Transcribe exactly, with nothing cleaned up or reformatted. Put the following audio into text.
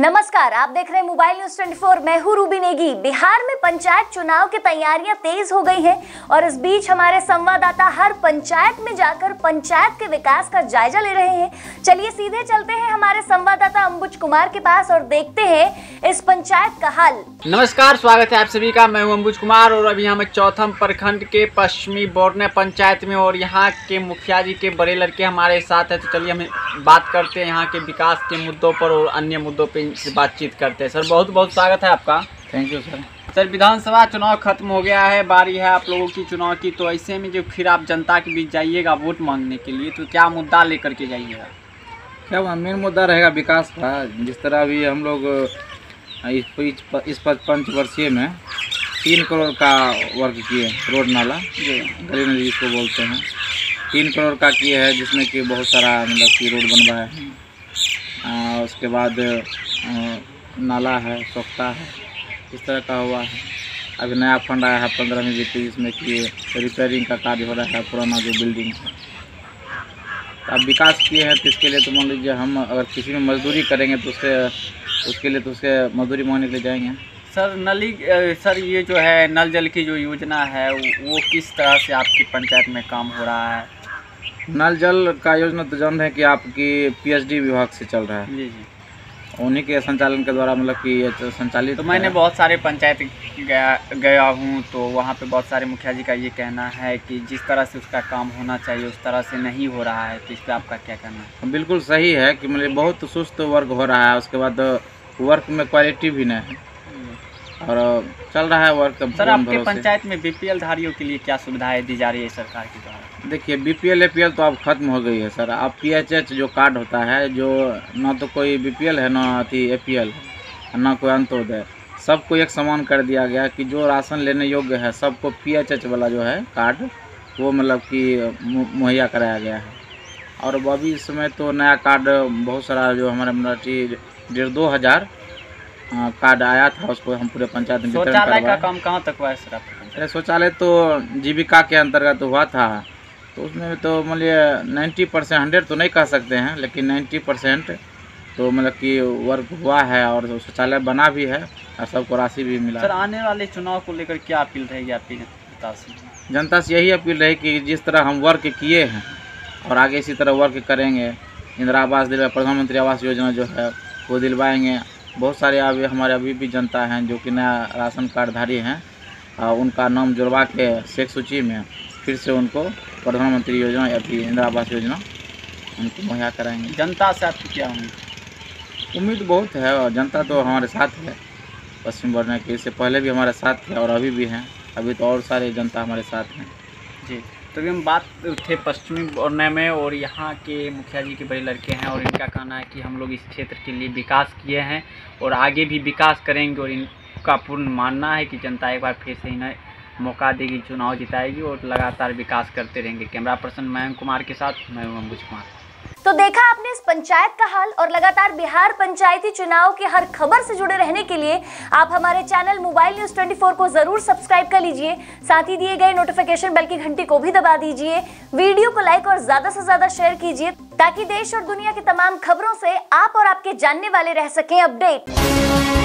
नमस्कार, आप देख रहे हैं मोबाइल न्यूज चौबीस। मैं हूं रूबी नेगी। बिहार में पंचायत चुनाव की तैयारियां तेज हो गई हैं और इस बीच हमारे संवाददाता हर पंचायत में जाकर पंचायत के विकास का जायजा ले रहे हैं। चलिए सीधे चलते हैं हमारे संवाददाता अंबुज कुमार के पास और देखते हैं इस पंचायत का हाल। नमस्कार, स्वागत है आप सभी का। मैं हूं अंबुज कुमार और अभी हम चौथम प्रखंड के पश्चिमी बोरने पंचायत में और यहाँ के मुखिया जी के बड़े लड़के हमारे साथ है। तो चलिए हम बात करते हैं यहाँ के विकास के मुद्दों पर और अन्य मुद्दों पर से बातचीत करते हैं। सर, बहुत बहुत स्वागत है आपका। Thank you sir. सर, विधानसभा चुनाव खत्म हो गया है, बारी है आप लोगों की चुनाव की। तो ऐसे में जो फिर आप जनता के बीच जाइएगा वोट मांगने के लिए, तो क्या मुद्दा लेकर के जाइएगा? क्या मेन मुद्दा रहेगा विकास का। जिस तरह अभी हम लोग इस इस पंचवर्षीय में तीन करोड़ का वर्क किए, रोड नाला गली नदी जिसको बोलते हैं, तीन करोड़ का किए हैं, जिसमें कि बहुत सारा मतलब कि रोड बनवाया है। आ, उसके बाद आ, नाला है, स्वच्छता है, इस तरह का हुआ है। अभी नया फंड आया है पंद्रह में जीती, जिसमें कि रिपेयरिंग का कार्य हो रहा है पुराना जो बिल्डिंग है। तो अब विकास किए हैं, तो इसके लिए तो मान लीजिए हम अगर किसी में मजदूरी करेंगे तो उसके उसके लिए तो उसके मजदूरी मांगने के लिए जाएंगे। सर, नली सर ये जो है नल जल की जो योजना है वो किस तरह से आपकी पंचायत में काम हो रहा है? नल जल का योजना तो जान रहे हैं कि आपकी पीएचडी विभाग से चल रहा है। जी जी, उन्हीं के संचालन के द्वारा मतलब कि ये संचालित। तो मैंने बहुत सारे पंचायत गया गया हूँ, तो वहाँ पे बहुत सारे मुखिया जी का ये कहना है कि जिस तरह से उसका काम होना चाहिए उस तरह से नहीं हो रहा है। तो इस पर आपका क्या कहना है? बिल्कुल सही है कि मतलब बहुत सुस्त वर्क हो रहा है, उसके बाद वर्क में क्वालिटी भी नहीं है और चल रहा है वर्क। सर, आपके पंचायत में बीपीएल धारियों के लिए क्या सुविधाएं दी जा रही है सरकार के द्वारा? देखिए, बीपीएल एपीएल तो अब खत्म हो गई है सर। अब पीएचएच जो कार्ड होता है, जो ना तो कोई बीपीएल है ना अति एपीएल है ना कोई अंत्योदय, सबको एक समान कर दिया गया कि जो राशन लेने योग्य है सबको पीएचएच वाला जो है कार्ड वो मतलब कि मुहैया कराया गया है। और अभी इस समय तो नया कार्ड बहुत सारा जो हमारे मतलब डेढ़ दो हज़ार कार्ड आया था, उसको हम पूरे पंचायत में वितरण शौचालय का काम कहाँ तक हुआ है सर आपके? अरे शौचालय तो जीविका के अंतर्गत हुआ था, तो उसमें तो मतलब नाइन्टी परसेंट हंड्रेड तो नहीं कह सकते हैं, लेकिन नाइन्टी परसेंट तो मतलब कि वर्क हुआ है और शौचालय बना भी है और सबको राशि भी मिला। सर, आने वाले चुनाव को लेकर क्या अपील रहेगी आपकी जनता से? जनता से यही अपील रही कि जिस तरह हम वर्क किए हैं और आगे इसी तरह वर्क करेंगे। इंदिरा आवास दिलवा, प्रधानमंत्री आवास योजना जो है वो दिलवाएंगे। बहुत सारे अभी हमारे अभी भी जनता हैं जो कि नया राशन कार्डधारी हैं, उनका नाम जुड़वा के शेख सूची में फिर से उनको प्रधानमंत्री योजना या फिर इंदिरा आवास योजना उनको मुहैया कराएंगे। जनता से आपकी क्या उम्मीद? उम्मीद बहुत है और जनता तो हमारे साथ है। पश्चिम बोरने के इससे पहले भी हमारे साथ थे और अभी भी हैं, अभी तो और सारे जनता हमारे साथ हैं। जी, तो अभी हम बात थे पश्चिमी बोरने में और यहाँ के मुखिया जी के बड़े लड़के हैं और इनका कहना है कि हम लोग इस क्षेत्र के लिए विकास किए हैं और आगे भी विकास करेंगे और इनका पूर्ण मानना है कि जनता एक बार फिर से इन्हें मौका देगी, चुनाव जिताएगी और लगातार विकास करते रहेंगे। कैमरा पर्सन मयंक कुमार के साथ मैं हूं अंबुज कुमार। तो देखा आपने इस पंचायत का हाल और लगातार बिहार पंचायती चुनाव की हर खबर से जुड़े रहने के लिए आप हमारे चैनल मोबाइल न्यूज चौबीस को जरूर सब्सक्राइब कर लीजिए। साथ ही दिए गए नोटिफिकेशन बेल की घंटी को भी दबा दीजिए। वीडियो को लाइक और ज्यादा से ज्यादा शेयर कीजिए ताकि देश और दुनिया की तमाम खबरों से आप और आपके जानने वाले रह सकें अपडेट।